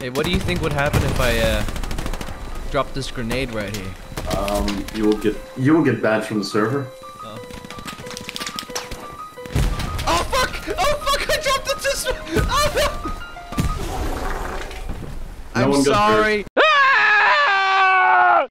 Hey, what do you think would happen if I drop this grenade right here? You will get banned from the server. Oh. Oh fuck! Oh fuck! I dropped it this way! Oh no! I'm sorry.